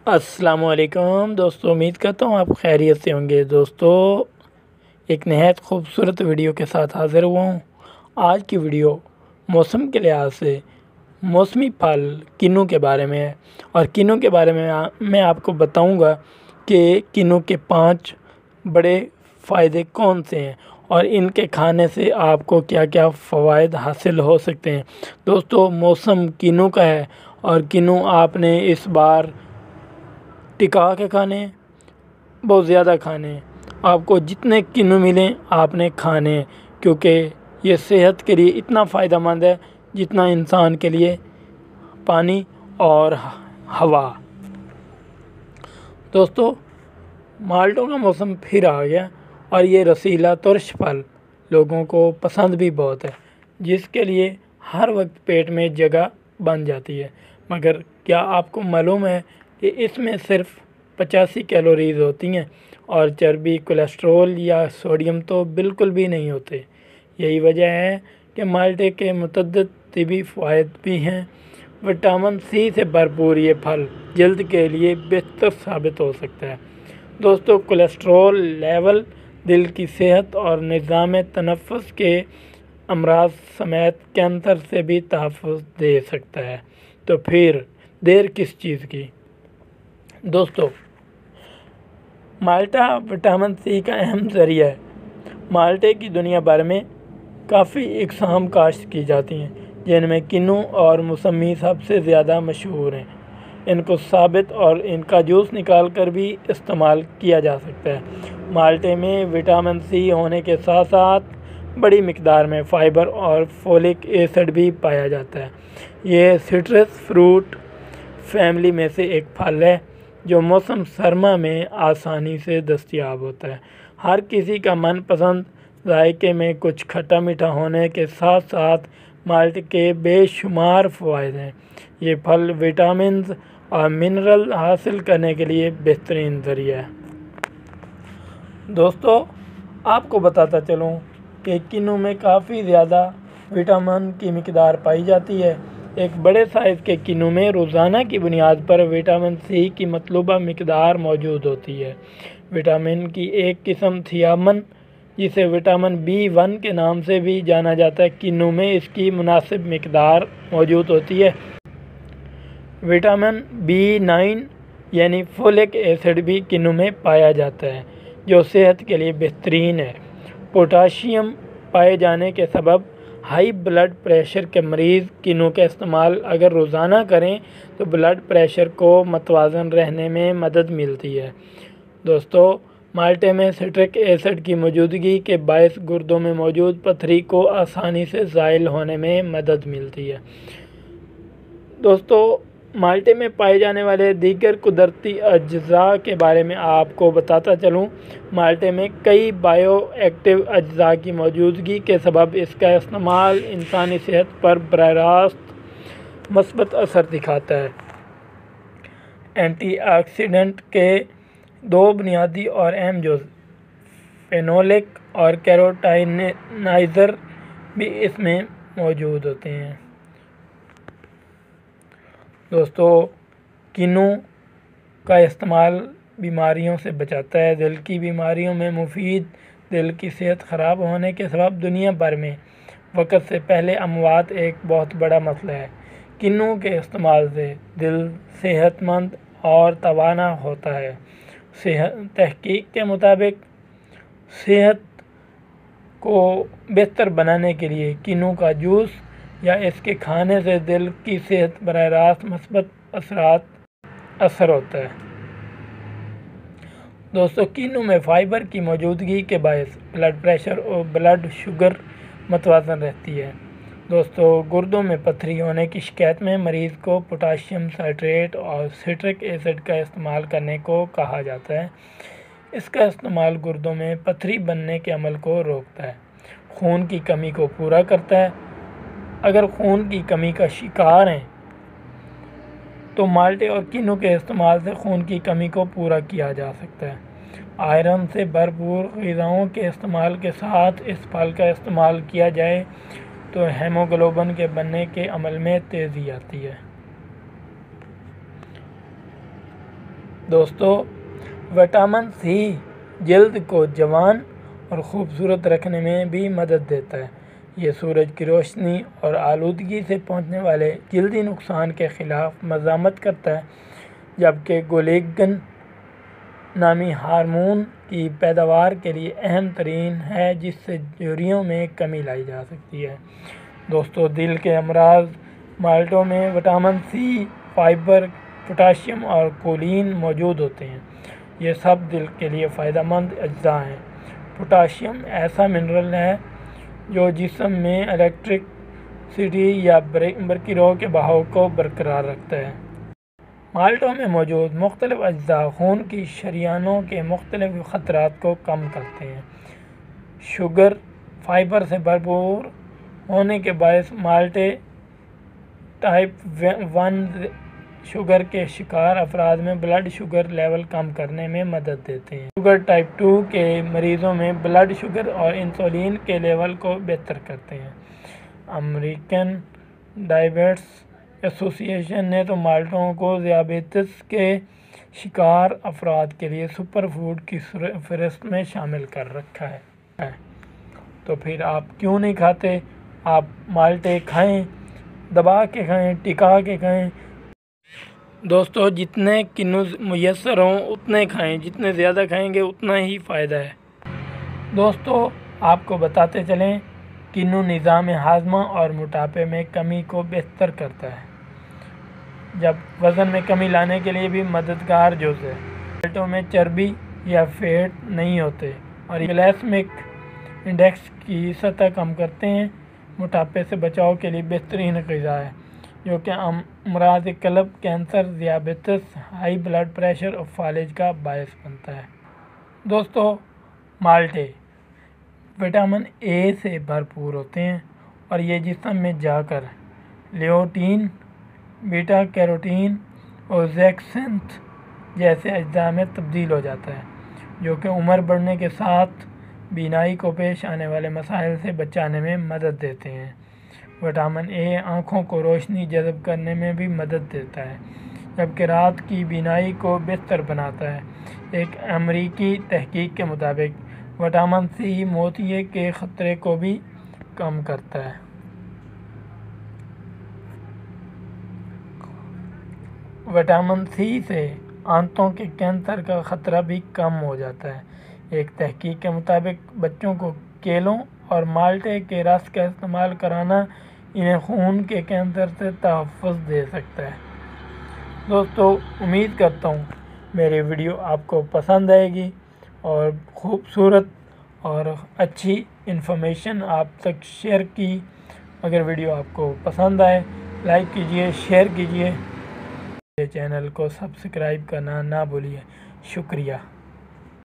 السلام علیکم دوستو، امید کرتا ہوں آپ خیریت سے ہوں گے۔ دوستو، ایک نہایت خوبصورت ویڈیو کے ساتھ حاضر ہوا ہوں۔ آج کی ویڈیو موسم کے لحاظ سے موسمی پھل کنو کے بارے میں ہے، اور کنو کے بارے میں آپ کو بتاؤں گا کہ کنو کے 5 بڑے فائدے کون سے ہیں اور ان کے کھانے سے آپ کو کیا کیا فوائد حاصل ہو سکتے ہیں۔ دوستو، موسم کنو کا ہے اور کنو آپ نے اس بار ٹکا کے کھانے ہیں، بہت زیادہ کھانے ہیں۔ آپ کو جتنے کنو ملیں آپ نے کھانے ہیں، کیونکہ یہ صحت کے لیے اتنا فائدہ مند ہے جتنا انسان کے لیے پانی اور ہوا۔ دوستو، مالٹوں کا موسم پھر آ گیا اور یہ رسیلا ترش پھل لوگوں کو پسند بھی بہت ہے، جس کے لیے ہر وقت پیٹ میں جگہ بن جاتی ہے۔ مگر کیا آپ کو معلوم ہے کہ اس میں صرف 85 کیلوریز ہوتی ہیں اور چربی، کولیسٹرول یا سوڈیم تو بالکل بھی نہیں ہوتے۔ یہی وجہ ہے کہ مالٹے کے متعدد طبی فوائد بھی ہیں۔ وٹامن سی سے بھرپور یہ پھل جلد کے لیے بہتر ثابت ہو سکتا ہے۔ دوستو، کولیسٹرول لیول دل کی صحت اور نظام تنفس کے امراض سمیت کینسر سے بھی تحفظ دے سکتا ہے، تو پھر دیر کس چیز کی۔ دوستو، مالٹا وٹامن سی کا اہم ذریعہ ہے۔ مالٹے کی دنیا بھر میں کافی اقسام کاشت کی جاتی ہیں، جن میں کنو اور موسمی سب سے زیادہ مشہور ہیں۔ ان کو ثابت اور ان کا جوس نکال کر بھی استعمال کیا جا سکتا ہے۔ مالٹے میں وٹامن سی ہونے کے ساتھ ساتھ بڑی مقدار میں فائبر اور فولک ایسڈ بھی پایا جاتا ہے۔ یہ سٹرس فروٹ فیملی میں سے ایک پھل ہے جو موسم سرما میں آسانی سے دستیاب ہوتا ہے۔ ہر کسی کا من پسند ذائقے میں کچھ کھٹا میٹھا ہونے کے ساتھ ساتھ مالٹ کے بے شمار فوائد ہیں۔ یہ پھل وٹامنز اور منرل حاصل کرنے کے لیے بہترین ذریعہ ہے۔ دوستو، آپ کو بتاتا چلوں کہ کنو میں کافی زیادہ وٹامن کی مقدار پائی جاتی ہے۔ ایک بڑے سائز کے کنو میں روزانہ کی بنیاد پر وٹامن سی کی مطلوبہ مقدار موجود ہوتی ہے۔ وٹامن کی ایک قسم تھیامن، جسے وٹامن B1 کے نام سے بھی جانا جاتا ہے، کنو میں اس کی مناسب مقدار موجود ہوتی ہے۔ وٹامن B9 یعنی فولک ایسڈ بھی کنو میں پایا جاتا ہے، جو صحت کے لیے بہترین ہے۔ پوٹاشیم پائے جانے کے سبب ہائی بلڈ پریشر کے مریض کنو کا استعمال اگر روزانہ کریں تو بلڈ پریشر کو متوازن رہنے میں مدد ملتی ہے۔ دوستو، مالٹے میں سٹرک ایسڈ کی موجودگی کے باعث گردوں میں موجود پتھری کو آسانی سے زائل ہونے میں مدد ملتی ہے۔ دوستو، مالٹے میں پائے جانے والے دیگر قدرتی اجزاء کے بارے میں آپ کو بتاتا چلوں۔ مالٹے میں کئی بائیو ایکٹیو اجزاء کی موجودگی کے سبب اس کا استعمال انسانی صحت پر براہ راست مثبت اثر دکھاتا ہے۔ اینٹی آکسیڈنٹ کے 2 بنیادی اور اہم جز، فینولک اور کیروٹینائزر، بھی اس میں موجود ہوتے ہیں۔ دوستو، کنو کا استعمال بیماریوں سے بچاتا ہے۔ دل کی بیماریوں میں مفید۔ دل کی صحت خراب ہونے کے سبب دنیا بھر میں وقت سے پہلے اموات ایک بہت بڑا مسئلہ ہے۔ کنو کے استعمال سے دل صحت مند اور توانا ہوتا ہے۔ تحقیق کے مطابق صحت کو بہتر بنانے کے لیے کنو کا جوس یا اس کے کھانے سے دل کی صحت براہ راست مثبت اثر ہوتا ہے۔ دوستو، کنو میں فائبر کی موجودگی کے باعث بلڈ پریشر اور بلڈ شوگر متوازن رہتی ہے۔ دوستو، گردوں میں پتھری ہونے کی شکایت میں مریض کو پوٹاشیم سائٹریٹ اور سٹرک ایسڈ کا استعمال کرنے کو کہا جاتا ہے۔ اس کا استعمال گردوں میں پتھری بننے کے عمل کو روکتا ہے، خون کی کمی کو پورا کرتا ہے۔ اگر خون کی کمی کا شکار ہیں تو مالٹے اور کنو کے استعمال سے خون کی کمی کو پورا کیا جا سکتا ہے۔ آئرن سے بھرپور غذاؤں کے استعمال کے ساتھ اس پھل کا استعمال کیا جائے تو ہیموگلوبن کے بننے کے عمل میں تیزی آتی ہے۔ دوستو، وٹامن سی جلد کو جوان اور خوبصورت رکھنے میں بھی مدد دیتا ہے۔ یہ سورج کی روشنی اور آلودگی سے پہنچنے والے جلدی نقصان کے خلاف مزاحمت کرتا ہے، جبکہ گولیگن نامی ہارمون کی پیداوار کے لیے اہم ترین ہے، جس سے جھریوں میں کمی لائی جا سکتی ہے۔ دوستو، دل کے امراض۔ مالٹوں میں وٹامن سی، فائبر، پوٹاشیم اور کولین موجود ہوتے ہیں۔ یہ سب دل کے لیے فائدہ مند اجزاء ہیں۔ پوٹاشیم ایسا منرل ہے جو جسم میں الیکٹرسٹی یا برقی کے بہاؤ کو برقرار رکھتا ہے۔ مالٹوں میں موجود مختلف اجزاء خون کی شریانوں کے مختلف خطرات کو کم کرتے ہیں۔ شوگر فائبر سے بھرپور ہونے کے باعث مالٹے ٹائپ 1 شوگر کے شکار افراد میں بلڈ شوگر لیول کم کرنے میں مدد دیتے ہیں۔ شوگر ٹائپ 2 کے مریضوں میں بلڈ شوگر اور انسولین کے لیول کو بہتر کرتے ہیں۔ امریکن ڈائبیٹس ایسوسی ایشن نے تو مالٹوں کو ذیابیطس کے شکار افراد کے لیے سپر فوڈ کی فہرست میں شامل کر رکھا ہے۔ تو پھر آپ کیوں نہیں کھاتے؟ آپ مالٹے کھائیں، دبا کے کھائیں، ٹکا کے کھائیں۔ دوستو، جتنے کنوز میسر ہوں اتنے کھائیں، جتنے زیادہ کھائیں گے اتنا ہی فائدہ ہے۔ دوستو، آپ کو بتاتے چلیں، کنو نظام ہاضمہ اور موٹاپے میں کمی کو بہتر کرتا ہے، جب وزن میں کمی لانے کے لیے بھی مددگار جز ہے۔ مالٹوں میں چربی یا فیٹ نہیں ہوتے اور گلائسیمک انڈیکس کی سطح کم کرتے ہیں۔ موٹاپے سے بچاؤ کے لیے بہترین غذا ہے، جو کہ امراض قلب، کینسر، ذیابیطس، ہائی بلڈ پریشر اور فالج کا باعث بنتا ہے۔ دوستو، مالٹے وٹامن اے سے بھرپور ہوتے ہیں اور یہ جسم میں جا کر لیوٹین، بیٹا کیروٹین اور زیکسنتھ جیسے اجزاء میں تبدیل ہو جاتا ہے، جو کہ عمر بڑھنے کے ساتھ بینائی کو پیش آنے والے مسائل سے بچانے میں مدد دیتے ہیں۔ وٹامن اے آنکھوں کو روشنی جذب کرنے میں بھی مدد دیتا ہے، جبکہ رات کی بینائی کو بہتر بناتا ہے۔ ایک امریکی تحقیق کے مطابق وٹامن سی موتیے کے خطرے کو بھی کم کرتا ہے۔ وٹامن سی سے آنتوں کے کینسر کا خطرہ بھی کم ہو جاتا ہے۔ ایک تحقیق کے مطابق بچوں کو کیلوں اور مالٹے کے رس کا استعمال کرانا انہیں خون کے کینسر سے تحفظ دے سکتا ہے۔ دوستو، امید کرتا ہوں میری ویڈیو آپ کو پسند آئے گی اور خوبصورت اور اچھی انفارمیشن آپ تک شیئر کی۔ اگر ویڈیو آپ کو پسند آئے، لائک کیجئے، شیئر کیجئے، چینل کو سبسکرائب کرنا نہ بھولیے۔ شکریہ۔